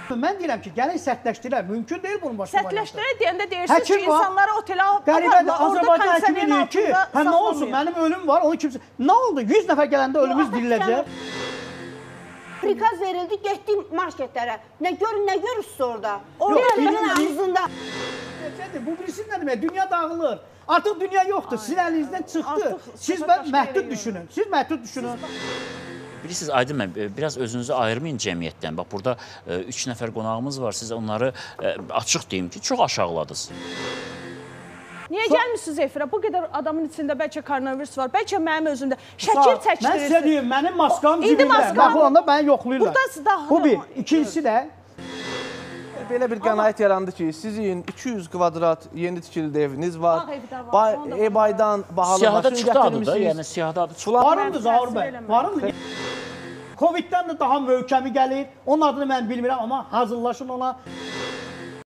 Mən deyirəm ki, gəlin sərtləşdirək. Mümkün deyil bunun başına. Sərtləşdirək deyəndə deyirsiniz ki, insanları otelə qəribədir. Azərbaycan həkimi deyir ki, hə nə olsun, mənim ölüm var, onu kimsə... Nə oldu? 100 nəfər gələndə ölümümüz diriləcək. Prikaz verildi, getdim marketlərə. Nə görürsünüz orada? Orada ağzında. Bu birisi nə demək? Dünya dağılır. Artıq dünya yoxdur. Sizin əlinizdən çıxdı. Siz məhdud düşünün. Siz məhdud düşünün. Bilirsiniz, Aydın bəy, biraz özünüzü ayırmayın cəmiyyətdən. Bax, burada 3 nəfər qonağımız var. Siz onları açıq deyim ki, çox aşağıladınız. Niyə gəlmişsiniz efirə? Bu qədər adamın içində bəlkə koronavirus var, bəlkə mənim özümdə şəkil çəkdirirsiniz. Mən sizə deyim, mənim maskam cibimdə. Bax, olanda məni yoxlayırlar. Burada siz daxil. Bu bir. İkincisi də... Belə bir qənaət yarandı ki, sizin 200 kvadrat yeni tikildi eviniz var. Ebaydan bahalı siyahıda maşın çıxdı adı da, gətirmişsiniz. yəni siyahıda adı çıxdı. Varımdır Zaur bəy, varımdır. Coviddən də daha möhkəmi gəlir. Onun adını mən bilmirəm, amma hazırlaşın ona.